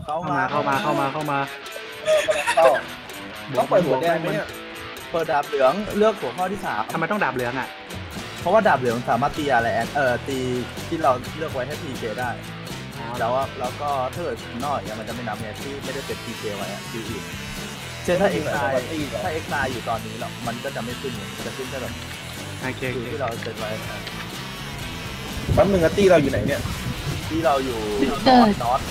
เข้ามาเข้ามาต้องเปิดหัวแดงไหมเนี่ยเปิดดาบเหลืองเลือกหัวข้อที่3 ทำไมต้องดาบเหลืองอ่ะเพราะว่าดาบเหลืองสามารถตีอะไรตีที่เราเลือกไว้ให้ PK ได้แต่ว่าแล้วก็ถ้าเกิดนอกอย่างมันจะไม่นับไงที่ไม่ได้เป็น PK ไว้คิวอื่นเช่นถ้า XI อยู่ตอนนี้แล้วมันก็จะไม่ขึ้นจะขึ้นแค่แบบที่เราเซตไว้แป๊บนึงตีเราอยู่ไหนเนี่ยที่เราอยู่นอต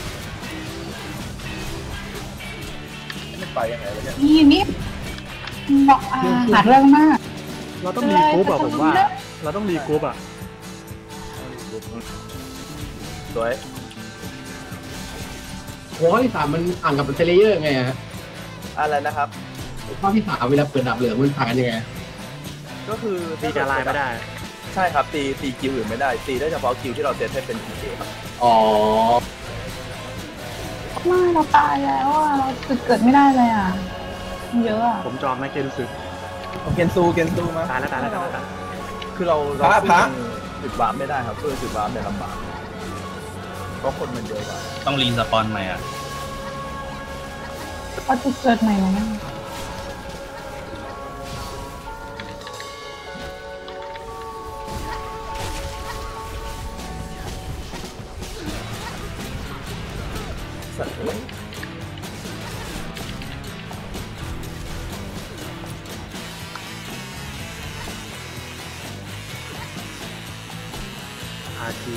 ไม่ไปยังไงวะเนี่ยนี่บอกหาเรื่องมากเราต้องรีกรุ๊ปอ่ะผมว่าเราต้องรีกรุ๊ปอ่ะสวยหัวข้อที่3มันอ่านกับเซเลเยอร์ไงฮะอะไรนะครับหัวข้อที่3เวลาเปิดดาบเหลืองมันผ่านยังไงก็คือตีจะลายไม่ได้ใช่ครับตีคิวอื่นไม่ได้ตีได้เฉพาะคิวที่เราเซตให้เป็น PK ครับอ๋อไม่เราตายแล้วอ่ะเราเกิดไม่ได้เลยอ่ะเยอะอ่ะผมจองนะเกนซึเกนซูมาตายแล้วคือเราจุดวาร์ปไม่ได้ครับเพื่อจุดวาร์ปเนี่ยลำบากเพราะคนมันเยอะกว่าต้องรีสปอนใหม่อ่ะเขาจะเกิดใหม่ไหมสัตว์ RT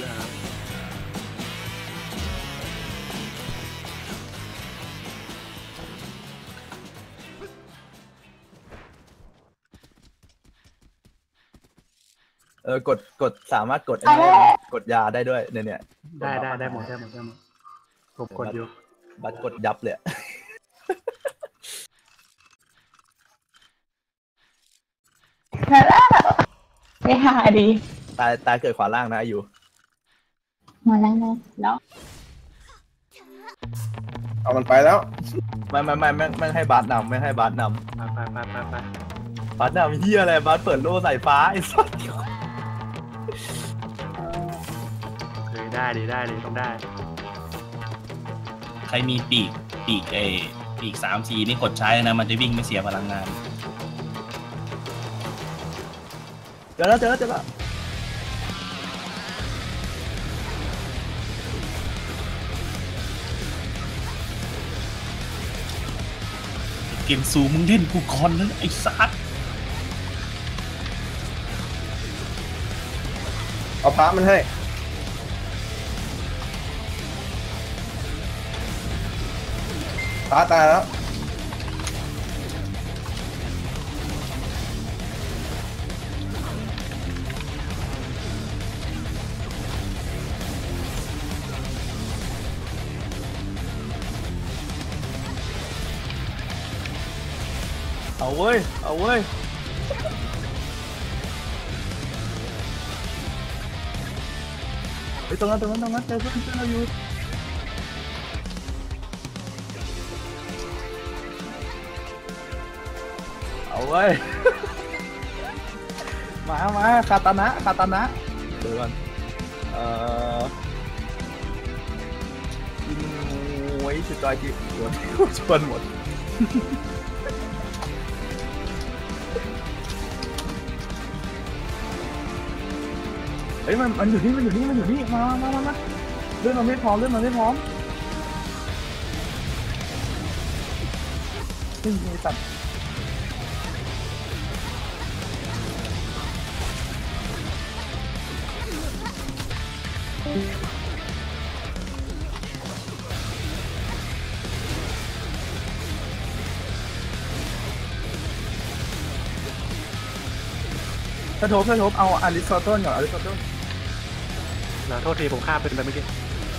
กดสามารถกดยาได้ด้วยเนี่ยได้หมดผมกดอยู่บัตรกดยับเลยไปหาดีตายเกิดขวาล่างนะอยู่มาแล้วเอามันไปแล้วไม่ให้บาสนำไม่ให้บาสนำไปบาสนำเฮียอะไรบาสเปิดโล่สายฟ้าไอ้สัสได้ต้องได้ใครมีปีก3 ทีนี่กดใช้นะมันจะวิ่งไม่เสียพลังงานเจอแล้วเกมซูมึงเล่นกูก่อนนะไอ้สัสเอาพระมันให้พระตายแล้วเอาเว้ยไปตรงนั้นเจอเพื่อนเราอยู่เอาเว้ยมาคาตานะเดี๋ยวก่อนโอ้ยสุดยอดจริงชวนหมดเฮ้ยมันอยู่นี่มาเลื่อนมันไม่พร้อมมีสัตว์ถ้าทบเอาอริสโตเติลก่อนโทษทีผมฆ่าเป็นไปเมื่อกี้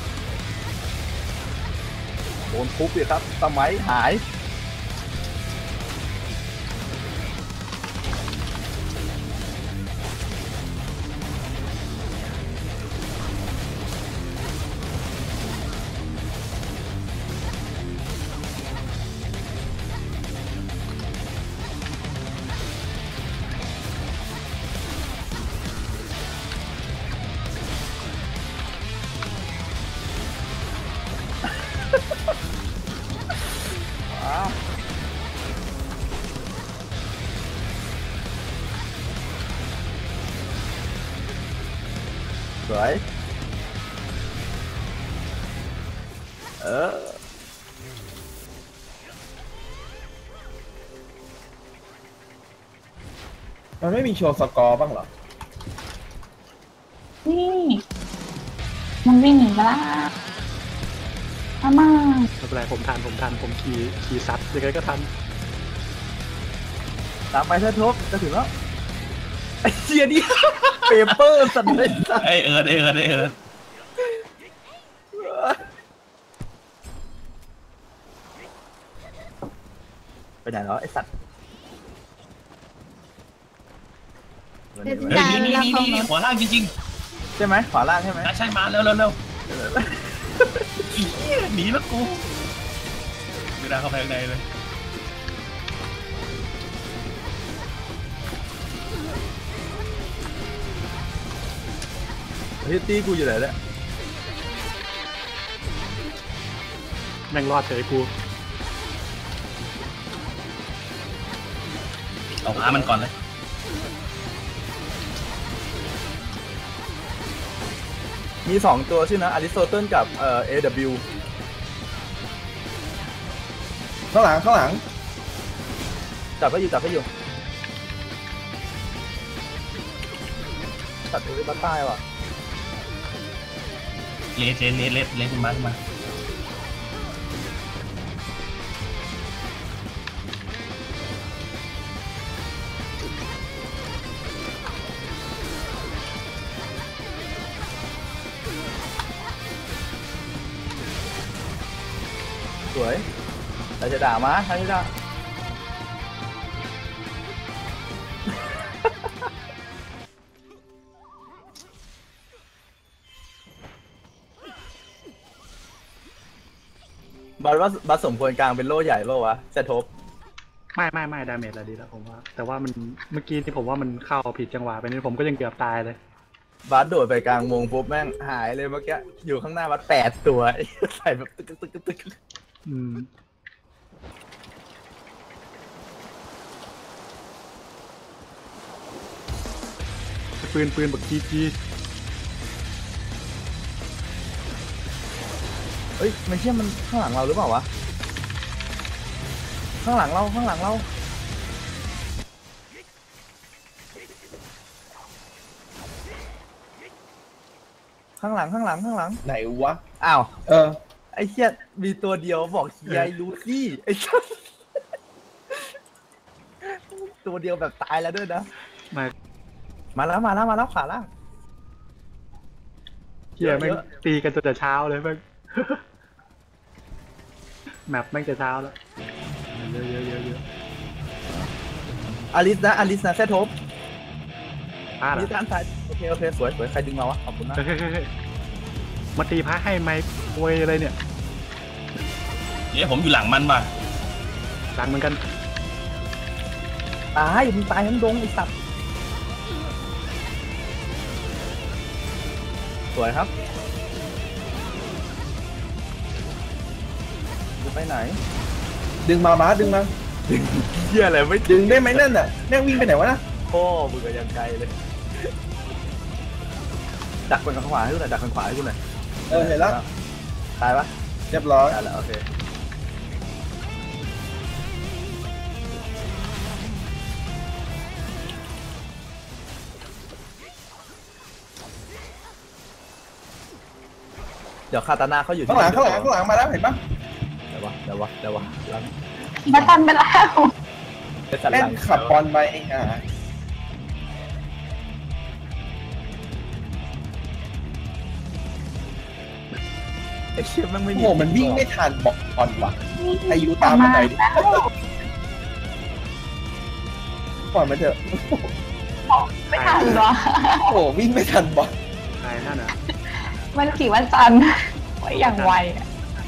โดนทุบเลยครับสมัยหายวยมันไม่มีโชว์สกอร์บ้างเหรอนี่มันวิ่งหนีไปละอามาไม่เป็นไรผมทันผมขี่ซัดยังไงก็ทันตามไปเถอะทบจะถึงแล้วไอ้เชียนี่ เปเปอร์สันเลยไอเอิร์ดไปไหนแล้วไอ้สัตว์เฮ้ยนี่หัวล่างจริงใช่ไหมขวาล่างใช่ไหมๆใช่มาเร็วหนีแล้วกูไม่ได้เข้าไปข้างในเลยที่ตีกูอยู่ไหนเนี่ยแม่งรอดเฉยกูเอาหามันก่อนเลยมี2ตัวชื่อนะอริสโตเติลกับAW ข้างหลังจับให้อยู่ตัดไปบ้าใต้ว่ะเลสขึ้นมาสวยเราจะด่ามาใครจะด่าบัสสมควรกลางเป็นโล่ใหญ่เปล่าวะเซทบไม่ดาเมจอะไรดีแล้วผมว่าแต่ว่ามันเมื่อกี้ที่ผมว่ามันเข้าผิดจังหวะไปนี่ผมก็ยังเกือบตายเลยบัสโดดไปกลางวงปุ๊บแม่งหายเลยเมื่อกี้อยู่ข้างหน้าบัส8 ตัว ใส่แบบตึกอืมปืนบักจีเฮ้ยไม่เชื่อมันข้างหลังเราหรือเปล่าวะข้างหลังเราข้างหลังไหนวะอ้าวไไอ้เชี่ยมีตัวเดียวบอกเฮียรู้สิไอ้ชัสตัวเดียวแบบตายแล้วด้วยนะ มาแล้วขวาล่างเฮียแม่งตีกันจนแต่เช้าเลยแม่ง แมปแม่งจะเช้าแล้วเยอะอลิสนะแค่ทบพลาดอลิสด้านซ้ายโอเคสวยใครดึงมาวะขอบคุณนะเฮ้ยมาตีพระให้ไมค์โวยอะไรเนี่ยเนี่ยผมอยู่หลังมันว่ะหลังเหมือนกันตายมึงตายทั้งดงไอ้สัตว์สวยครับจะไปไหนดึงมาบาสดึงมาเหี้ยอะไรไม่ดึงได้ไหมนั่นน่ะแม่งวิ่งไปไหนวะนะพ่อมึงก็ยังไกลเลยดักคนข้างขวาให้กูหน่อยดักคนขวาให้กูหน่อยเห็นแล้วตายปะเรียบร้อยตายแล้วโอเคเดี๋ยวคาตานาเขาอยู่ข้างหลังมาแล้วเห็นปะเดี๋ยววะหลังมาทันไปแล้วเป็นสันหแม่งลังขับบอลไปไอ้ห่าไอ้เชี่ยมันไม่โอ้มีโหมันวิ่งไม่ทันบอลว่ะอายุตามมาหน่อยดิปล่อยมันเถอะไม่ทันหรอโอ้โหวิ่งไม่ทันบอลใครนั่นน่ะมันขี่วันจันทร์ไว้อย่างไวอ่ะ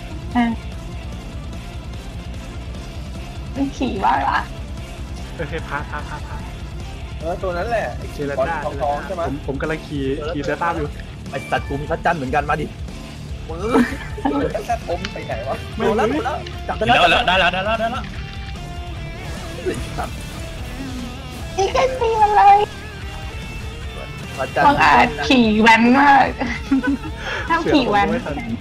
มันขี่บ้างละเฮ้ยพระตัวนั้นแหละไอ้เชลบอลต้าทองใช่ไหมผมกำลังขี่เซต้าอยู่ไอ้สัตว์กูมีพระจันทร์เหมือนกันมาดิแค่ผมไปไหนวะโดนแล้วจับได้แล้วได้แล้วนี่แค่ตีมันเลยสมาจัดบางอาจขี่แว้นมากห้ามขี่แว้น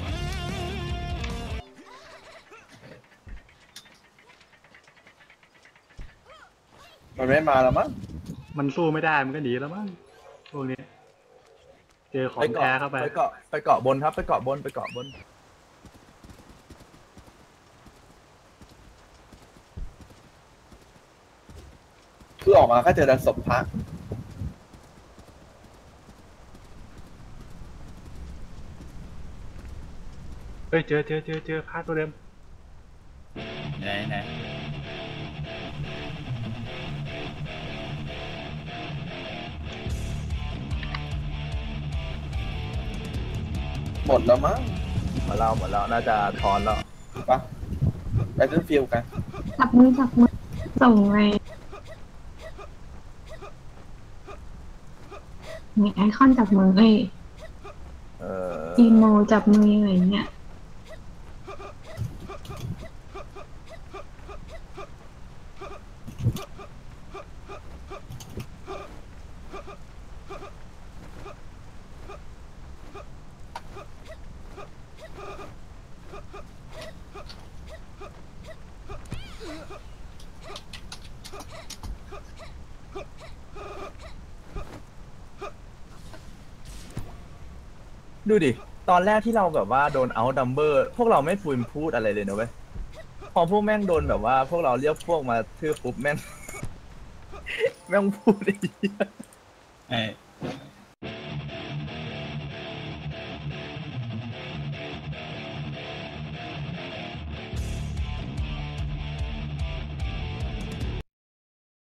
มันไม่มาแล้วมั้งมันสู้ไม่ได้มันก็หนีแล้วมั้งพวกนี้ เจอของไปเกาะแท้เข้าไปไปเกาะไปเกาะบนครับไปเกาะบนไปเกาะบนคือออกมาก็เจอแต่ศพพระเฮ้ยเจอพลาดตัวเดิมไหนหมดแล้วมั้งหมดแล้วน่าจะถอนแล้วปะไปเล่นฟิลกันจับมือส่งไงมีไอคอนจับมือจีโมจับมืออะไรเงี้ยดูดิตอนแรกที่เราแบบว่าโดนเอาดัมเบอร์พวกเราไม่ฟูมพูดอะไรเลยนะเว้ยพอพวกแม่งโดนแบบว่าพวกเราเรียกพวกมาทื่อปุ๊บแม่ง แม่งพูดไอ้เหี้ยไอ้